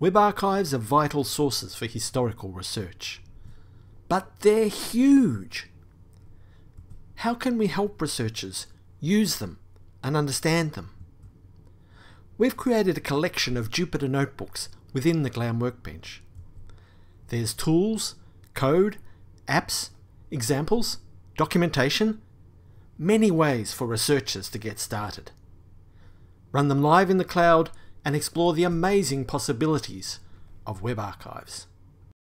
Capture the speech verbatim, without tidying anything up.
Web archives are vital sources for historical research. But they're huge. How can we help researchers use them and understand them? We've created a collection of Jupyter Notebooks within the GLAM Workbench. There's tools, code, apps, examples, documentation, many ways for researchers to get started. Run them live in the cloud and explore the amazing possibilities of web archives.